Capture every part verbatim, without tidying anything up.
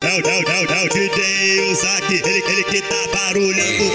é o, é o, é o, é o D J Ozaki, ele, ele que tá barulhando.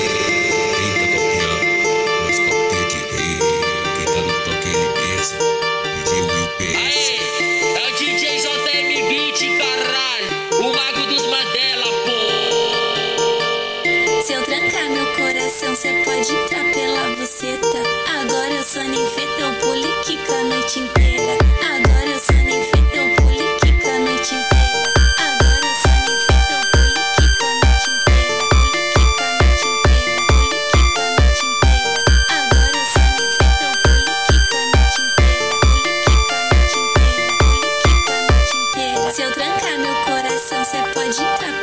Cê pode entrar pela buceta. Agora eu sou ninfeta, eu pulo e quica a noite inteira. Agora eu sou ninfeta, eu pulo e quica a noite inteira. Agora eu sou ninfeta, eu pulo e quica a noite inteira. Pulo e quica a noite inteira, pulo e quica a noite inteira. Agora eu sou ninfeta, eu pulo e quica a noite inteira. Pulo e quica a noite inteira, pulo e quica a noite inteira. Se eu trancar meu coração, cê pode entrar